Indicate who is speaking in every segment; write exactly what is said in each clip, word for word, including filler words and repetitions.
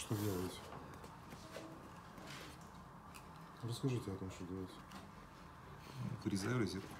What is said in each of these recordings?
Speaker 1: Что делаете? Расскажите о том, что делаете.
Speaker 2: Вырезаю розетку.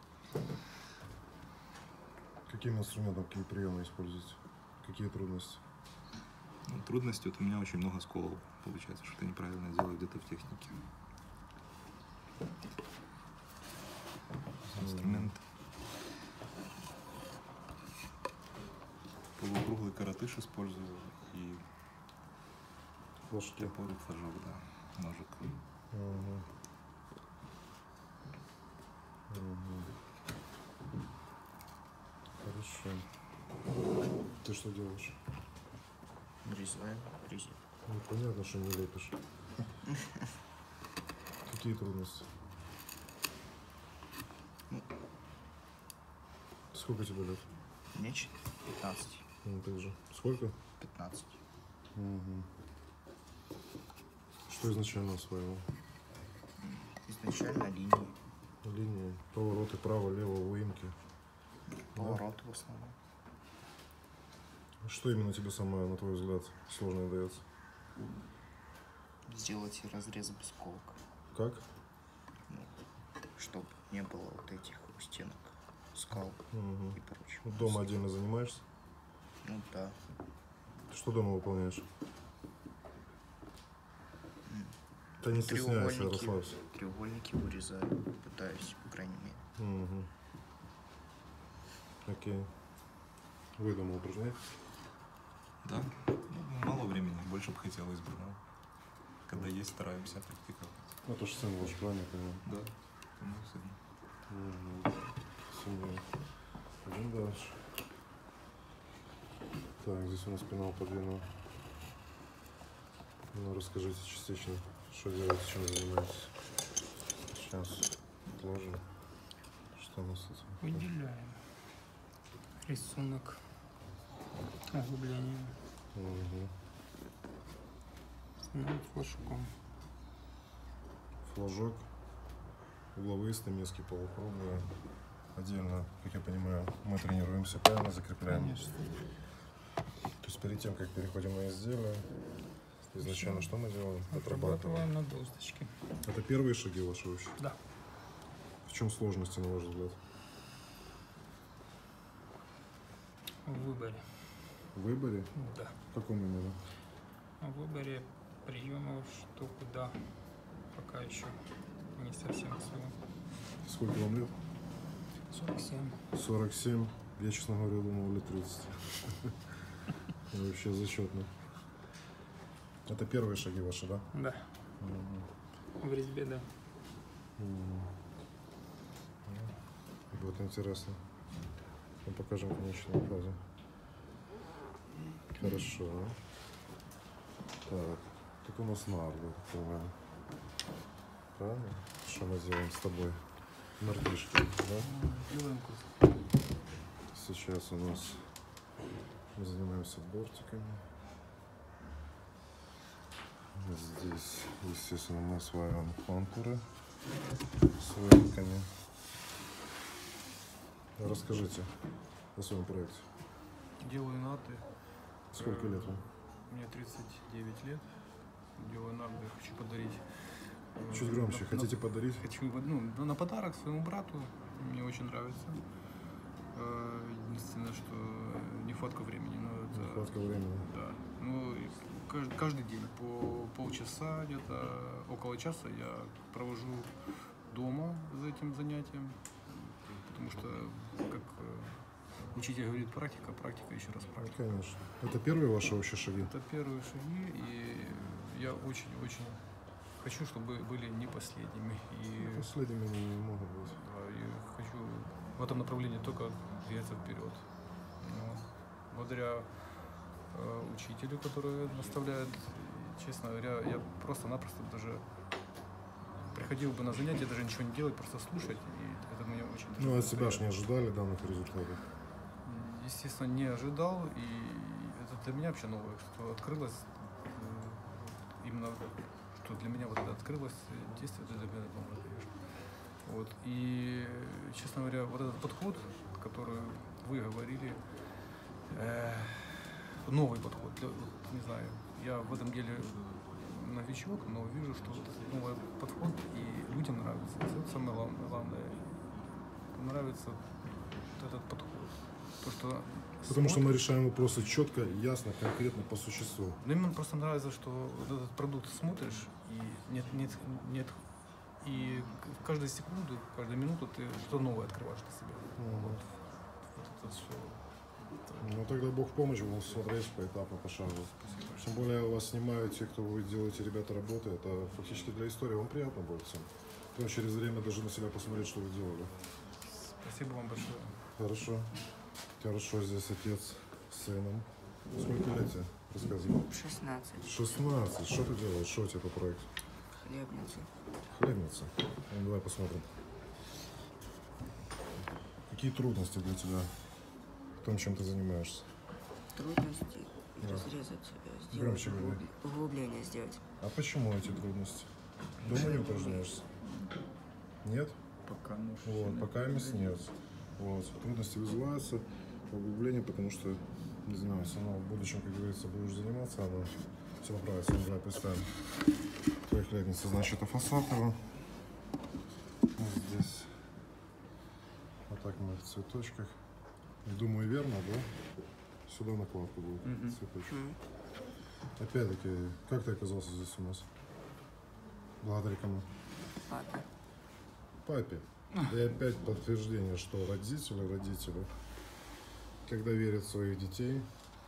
Speaker 1: Каким инструментом, какие приемы используете? Какие трудности?
Speaker 2: Ну, трудности, вот у меня очень много сколов. Получается, что-то неправильно делаю где-то в технике. Инструмент. Полукруглый коротыш использую и
Speaker 1: Флажки.
Speaker 2: топор и флажок, да, ножик.
Speaker 1: Угу. Угу. Хорошо. Ты что делаешь?
Speaker 3: Вырезаю резину.
Speaker 1: Ну, понятно, что не лепишь. Какие трудности?
Speaker 3: Ну,
Speaker 1: Сколько тебе лет?
Speaker 3: мне пятнадцать.
Speaker 1: Ну, ты же. Сколько?
Speaker 3: пятнадцать.
Speaker 1: Угу. Что изначально осваивал?
Speaker 3: Изначально линии.
Speaker 1: Линии, повороты право, лево, выемки.
Speaker 3: Повороты в основном.
Speaker 1: Что именно тебе самое, на твой взгляд, сложно дается?
Speaker 3: Сделать разрез без колок.
Speaker 1: Как?
Speaker 3: Ну, чтобы не было вот этих у стенок скал
Speaker 1: Угу.
Speaker 3: и прочего.
Speaker 1: Вот дома отдельно занимаешься?
Speaker 3: Ну да.
Speaker 1: Ты что дома выполняешь? Да не стесняйся,
Speaker 3: Треугольники,
Speaker 1: расслабься.
Speaker 3: треугольники вырезаю. Пытаюсь, по крайней мере.
Speaker 1: Угу. Окей. Вы дома упражняетесь?
Speaker 2: Да, ну, мало времени, больше бы хотелось бы, но когда есть, стараемся практиковать.
Speaker 1: Ну, то же самое ваш план, я понимаю.
Speaker 2: Да, ну, сын.
Speaker 1: Угу. Семья. Идем дальше. Так, здесь у нас пенал подвинул. Ну, расскажите частично, что делаете, чем занимаетесь. Сейчас отложим. Что у нас тут?
Speaker 4: Выделяем рисунок, углубление,
Speaker 1: Угу.
Speaker 4: становим флажком.
Speaker 1: Флажок, угловые стамески, полукруглые. Отдельно, как я понимаю, мы тренируемся, правильно закрепляем?
Speaker 4: Конечно.
Speaker 1: То есть перед тем, как переходим на изделие, изначально что мы делаем?
Speaker 4: Отрабатываем на досточке.
Speaker 1: Это первые шаги ваши вообще?
Speaker 4: Да.
Speaker 1: В чем сложности, на ваш взгляд?
Speaker 4: В выборе.
Speaker 1: В выборе?
Speaker 4: Да.
Speaker 1: В каком именно?
Speaker 4: В выборе приемов, что куда, пока еще не совсем освоен.
Speaker 1: Сколько вам лет?
Speaker 4: сорок семь.
Speaker 1: сорок семь. Я, честно говоря, думал, лет тридцать. Вообще зачетно. Это первые шаги ваши, да?
Speaker 4: Да. В резьбе, да.
Speaker 1: Вот интересно. Мы покажем в конечной фазе. Хорошо. Так. Тут у нас нарды, так понимаю. Правильно? Что мы делаем с тобой? Нардишки, да?
Speaker 4: Делаем кусок.
Speaker 1: Сейчас у нас мы занимаемся бортиками. Здесь, естественно, мы осваиваем контуры с выемками. Расскажите о своем проекте.
Speaker 5: Делаю нарды.
Speaker 1: Сколько лет вам?
Speaker 5: Мне тридцать девять лет. Делаю нарды, хочу подарить. э,
Speaker 1: Чуть громче.
Speaker 5: на-
Speaker 1: Хотите
Speaker 5: на-
Speaker 1: подарить?
Speaker 5: Хочу ну, на подарок своему брату. Мне очень нравится. Э, Единственное, что не фотка времени, но это.
Speaker 1: Нехватка времени.
Speaker 5: Да. Ну, и каждый, каждый день по полчаса, где-то около часа я провожу дома за этим занятием. Потому что, как э, учитель говорит, практика, практика, еще раз
Speaker 1: Ну,
Speaker 5: практика.
Speaker 1: конечно. Это первые ваши вообще шаги?
Speaker 5: Это первые шаги, и я очень-очень хочу, чтобы были не последними. И,
Speaker 1: Последними они не могут быть.
Speaker 5: да, и хочу в этом направлении только двигаться вперед. Но благодаря э, учителю, который наставляет, и, честно говоря, я просто-напросто даже приходил бы на занятия, даже ничего не делать, просто слушать, и это мне очень... даже
Speaker 1: Ну, от себя ж
Speaker 5: приятно.
Speaker 1: не ожидали данных результатов.
Speaker 5: Естественно, не ожидал, и это для меня вообще новое, что открылось, э, именно, что для меня вот это открылось действие, это для меня новое, конечно. Вот, и, честно говоря, вот этот подход, который вы говорили, э, новый подход, для, вот, не знаю, я в этом деле новичок, но вижу, что вот этот новый подход и людям нравится. Это самое главное. главное. Нравится вот этот подход. То, что
Speaker 1: Потому что мы
Speaker 5: смотришь-
Speaker 1: решаем вопросы четко, ясно, конкретно, по существу.
Speaker 5: Ну, именно просто нравится, что вот этот продукт смотришь, и нет, нет, нет, и в каждую секунду, в каждую минуту ты что-то новое открываешь для себя.
Speaker 1: Мгм.
Speaker 5: Вот, вот это все.
Speaker 1: Ну тогда Бог в помощь, будем смотреть поэтапно, пошагово. Тем более вас снимают те, кто вы делаете, ребята, работы. Это фактически для истории. Вам приятно будет всем. Потом через время даже на себя посмотреть, что вы делали.
Speaker 5: Спасибо вам большое.
Speaker 1: Хорошо. Хорошо, здесь отец с сыном. Сколько лет тебе? Рассказывай.
Speaker 3: шестнадцать.
Speaker 1: шестнадцать. Что ты делаешь? Что у тебя по проекту?
Speaker 3: Хлебница.
Speaker 1: Хлебница. Ну, давай посмотрим. Какие трудности для тебя в том, чем ты занимаешься?
Speaker 3: Трудности
Speaker 1: Да.
Speaker 3: разрезать, э, сделать
Speaker 1: Громче говори.
Speaker 3: углуб- углубление сделать.
Speaker 1: А почему эти трудности? Дома не упражняешься? Нет?
Speaker 2: Пока ну,
Speaker 1: Вот, пока мест нет. Вот. Трудности вызываются углубление, потому что, не знаю, если оно в будущем, как говорится, будешь заниматься, оно все поправится. Ну, давай представим. Твоя хлебница, значит, это фасад его. Вот здесь. Вот так мы в цветочках. Думаю, верно, да? Сюда накладка будет.
Speaker 5: Мгм.
Speaker 1: Цветочек.
Speaker 3: М.
Speaker 1: Опять-таки, как ты оказался здесь у нас? Благодаря кому?
Speaker 3: Папа.
Speaker 1: Папе. И опять подтверждение, что родители, родители, когда верят в своих детей,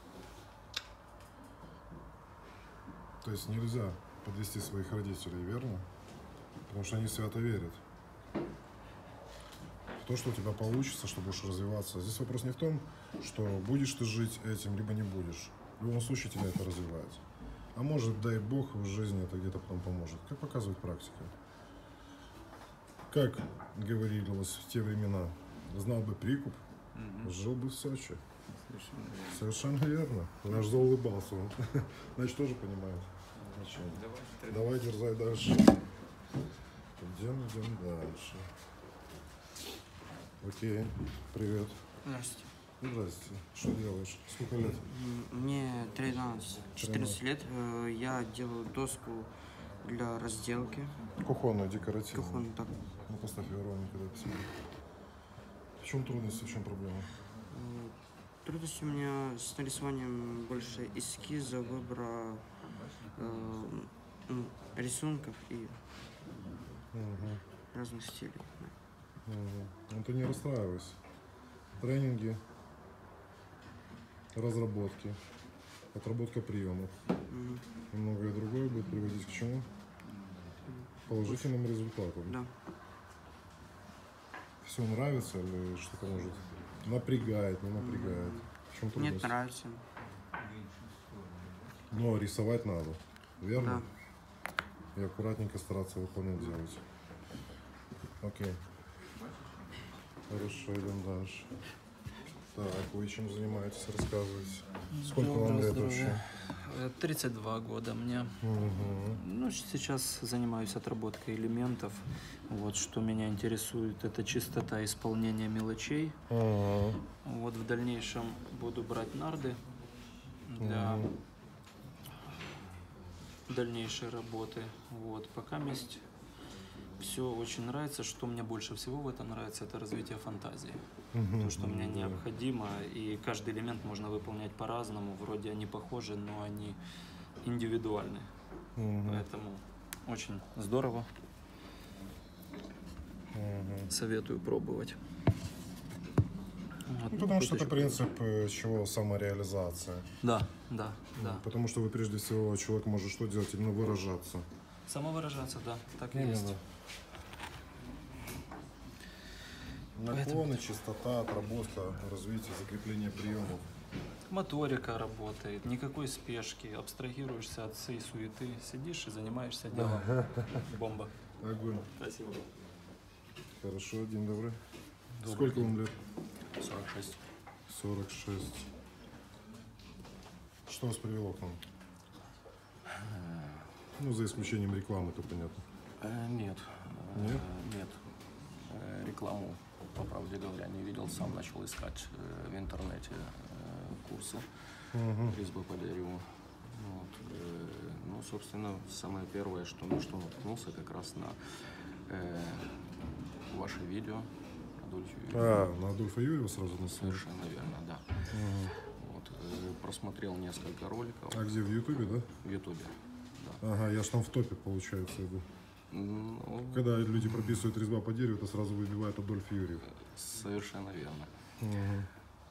Speaker 1: то есть нельзя подвести своих родителей, верно? Потому что они свято верят в то, что у тебя получится, что будешь развиваться. Здесь вопрос не в том, что будешь ты жить этим, либо не будешь. В любом случае тебя это развивает. А может, дай Бог, в жизни это где-то потом поможет. Как показывает практика. Как говорилось в те времена, знал бы прикуп, жил бы в Сочи. Совершенно верно. Он аж заулыбался. Он. Значит, тоже понимает. Значит, давай, дерзай дальше. Идем, идем дальше. Окей, привет.
Speaker 3: Здравствуйте.
Speaker 1: Здрасте. Что делаешь? Сколько лет?
Speaker 3: М, Мне тринадцать. четырнадцать лет. Э, Я делаю доску для разделки.
Speaker 1: Кухонную, декоративную.
Speaker 3: Кухонную, так.
Speaker 1: Ну, поставь ее ровненько, да, посмотри. В чем трудности, в чем проблема?
Speaker 3: Э, Трудности у меня с нарисованием больше эскиза, выбора э, ну, рисунков и
Speaker 1: Угу.
Speaker 3: разных стилей. да.
Speaker 1: Угу. Ну ты не расстраивайся. Тренинги, разработки, отработка приемов
Speaker 3: Мгм.
Speaker 1: и многое другое будет приводить к чему? Положительным результатам.
Speaker 3: Да.
Speaker 1: Все нравится или что-то может напрягает, не напрягает? В чем
Speaker 3: Мне
Speaker 1: трудность?
Speaker 3: нравится.
Speaker 1: Но рисовать надо, верно?
Speaker 3: Да.
Speaker 1: И аккуратненько стараться выполнять делать. Окей. Хорошо, идем дальше. Так, вы чем занимаетесь, рассказывайте. Сколько вам
Speaker 6: Доброго
Speaker 1: лет
Speaker 6: здоровья.
Speaker 1: вообще?
Speaker 6: Э, тридцать два года мне.
Speaker 1: Угу.
Speaker 6: Ну, сейчас занимаюсь отработкой элементов. Вот, что меня интересует, это чистота исполнения мелочей.
Speaker 1: Ага.
Speaker 6: Вот, в дальнейшем буду брать нарды для
Speaker 1: Мгм.
Speaker 6: дальнейшей работы. Вот, пока есть все очень нравится. Что мне больше всего в этом нравится, это развитие фантазии.
Speaker 1: Мгм.
Speaker 6: То, что мне
Speaker 1: Да.
Speaker 6: необходимо, и каждый элемент можно выполнять по-разному. Вроде они похожи, но они индивидуальны.
Speaker 1: Мгм.
Speaker 6: Поэтому очень здорово.
Speaker 1: Мгм.
Speaker 6: Советую пробовать. Вот,
Speaker 1: Ну,
Speaker 6: ну,
Speaker 1: потому
Speaker 6: тут
Speaker 1: что это
Speaker 6: еще-
Speaker 1: принцип э, чего? Самореализация.
Speaker 6: Да, да, да.
Speaker 1: Потому что вы прежде всего человек может что делать? Именно выражаться.
Speaker 6: Самовыражаться, да, так и
Speaker 1: Именно.
Speaker 6: есть.
Speaker 1: Наклоны, чистота, отработка, развитие, закрепление приемов.
Speaker 6: Моторика работает, никакой спешки, абстрагируешься от всей суеты, сидишь и занимаешься делом. Бомба.
Speaker 1: Огонь.
Speaker 6: Спасибо.
Speaker 1: Хорошо, день добрый. Сколько вам лет?
Speaker 6: сорок шесть.
Speaker 1: сорок шесть. Что вас привело к нам? Ну, за исключением рекламы, то понятно.
Speaker 7: Э, Нет. Э,
Speaker 1: Нет?
Speaker 7: Нет. Э, Рекламу, по правде говоря, не видел. Сам начал искать э, в интернете э, курсы
Speaker 1: Угу.
Speaker 7: резьбы по дереву. Вот, э, ну, собственно, самое первое, что, на что наткнулся, как раз на э, ваше видео. Адольфе Юрьеве.
Speaker 1: А, на Адольфа Юрьева сразу на
Speaker 7: Совершенно верно, да.
Speaker 1: Ага.
Speaker 7: Вот, э, просмотрел несколько роликов
Speaker 1: А где, в Ютубе, да?
Speaker 7: в Ютубе. Да.
Speaker 1: Ага, я ж там в топе, получается, иду.
Speaker 7: Ну,
Speaker 1: Когда люди прописывают резьба по дереву, это сразу выбивает Адольф Юрьев.
Speaker 7: совершенно верно.
Speaker 1: Ага.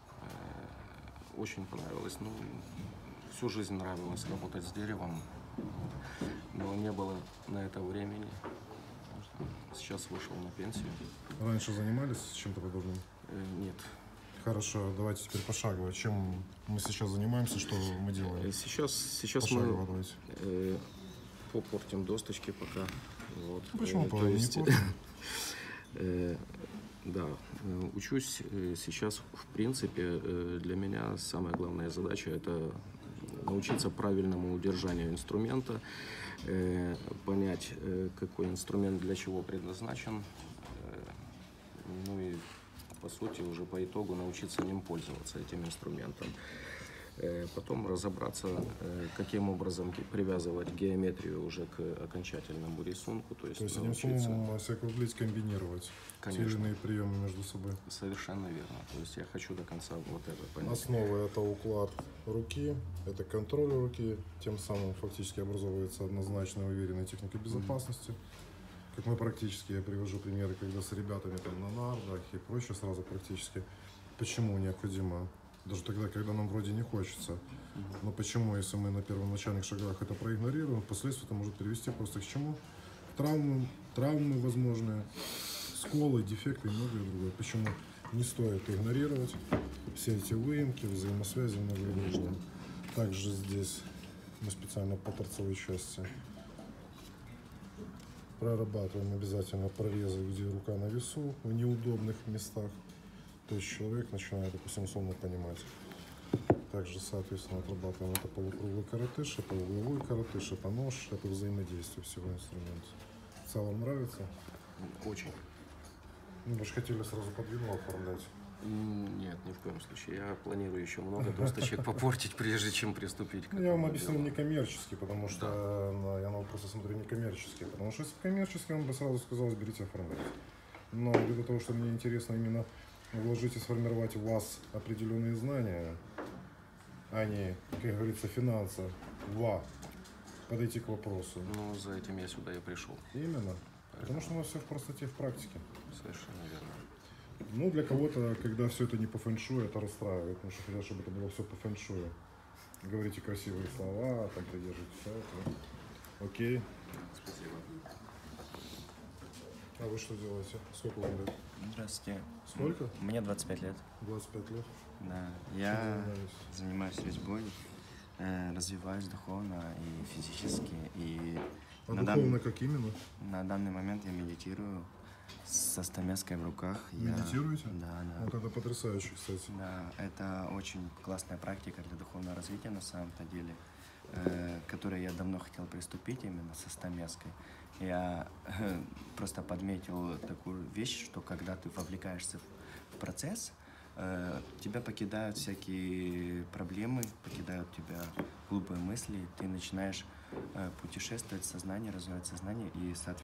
Speaker 7: Э, Очень понравилось. Ну, всю жизнь нравилось работать с деревом, но не было на это времени. Сейчас вышел на пенсию.
Speaker 1: Раньше занимались чем-то подобным?
Speaker 7: Э, Нет.
Speaker 1: Хорошо, давайте теперь пошагово. Чем мы сейчас занимаемся, что мы
Speaker 7: Э,
Speaker 1: делаем?
Speaker 7: Сейчас, сейчас
Speaker 1: Пошагово
Speaker 7: мы
Speaker 1: давайте.
Speaker 7: э, попортим досточки пока. Вот.
Speaker 1: Ну, почему
Speaker 7: Э,
Speaker 1: по
Speaker 7: то
Speaker 1: не
Speaker 7: есть,
Speaker 1: портим?
Speaker 7: э, Да, э, учусь э, сейчас, в принципе, э, для меня самая главная задача – это научиться правильному удержанию инструмента, э, понять, э, какой инструмент для чего предназначен, э, ну и, по сути, уже по итогу научиться ним пользоваться, этим инструментом. Э, Потом разобраться, э, каким образом ге- привязывать геометрию уже к окончательному рисунку, то есть,
Speaker 1: То есть, одним
Speaker 7: научиться...
Speaker 1: словом, всякую влить комбинировать те или
Speaker 7: Конечно.
Speaker 1: иные приемы между собой.
Speaker 7: Совершенно верно. То есть я хочу до конца вот это понять.
Speaker 1: Основа – это уклад руки, это контроль руки, тем самым фактически образовывается однозначная уверенная техника безопасности. Как мы практически, я привожу примеры, когда с ребятами там на нардах и прочее сразу практически. Почему необходимо? Даже тогда, когда нам вроде не хочется. Но почему, если мы на первоначальных шагах это проигнорируем, впоследствии это может привести просто к чему? К травмам, травмы возможные, сколы, дефекты и многое другое. Почему не стоит игнорировать все эти выемки, взаимосвязи, многое другое. Также здесь мы специально по торцевой части прорабатываем обязательно прорезы, где рука на весу, в неудобных местах. То есть человек начинает, допустим, условно понимать. Также, соответственно, отрабатываем это полукруглый коротыш, это угловой коротыш, это нож, это взаимодействие всего инструмента. В целом нравится?
Speaker 7: Очень.
Speaker 1: Ну, вы же хотели сразу по длину оформлять.
Speaker 7: М, Нет, ни в коем случае. Я планирую еще много досточек попортить, прежде чем приступить к
Speaker 1: Ну, я вам
Speaker 7: этому
Speaker 1: объяснил
Speaker 7: делу.
Speaker 1: некоммерчески, потому что на- я на вопросы смотрю некоммерчески. Потому что если бы коммерчески, он бы сразу сказал, берите оформлять. Но ввиду того, что мне интересно именно вложить и сформировать в вас определенные знания, а не, как говорится, финансово, подойти к вопросу.
Speaker 7: Ну, за этим я сюда и пришел.
Speaker 1: Именно. Потому что у нас все в простоте, в практике.
Speaker 7: Совершенно верно.
Speaker 1: Ну, для кого-то, когда все это не по фэншую, это расстраивает, потому что хотят, чтобы это было все по фэншую. Говорите красивые слова, там придержите все это. Окей.
Speaker 7: Спасибо.
Speaker 1: А вы что делаете? Сколько вам лет?
Speaker 8: Здравствуйте.
Speaker 1: Сколько?
Speaker 8: Мне двадцать пять лет.
Speaker 1: двадцать пять лет.
Speaker 8: Да.
Speaker 1: Чем
Speaker 8: Я
Speaker 1: занимаетесь?
Speaker 8: занимаюсь резьбой, э, развиваюсь духовно и физически. И
Speaker 1: А
Speaker 8: на,
Speaker 1: духовно
Speaker 8: дан-
Speaker 1: как именно?
Speaker 8: на данный момент я медитирую со стамеской в руках. Я-
Speaker 1: Медитируете?
Speaker 8: Да, да.
Speaker 1: Вот это потрясающе, кстати.
Speaker 8: Да, это очень классная практика для духовного развития на самом-то деле, э, к которой я давно хотел приступить именно со стамеской. Я э, просто подметил такую вещь, что когда ты вовлекаешься в, в процесс, э, тебя покидают всякие проблемы, покидают тебя глупые мысли, ты начинаешь э, путешествовать в сознании, развивать сознание, и, соответственно,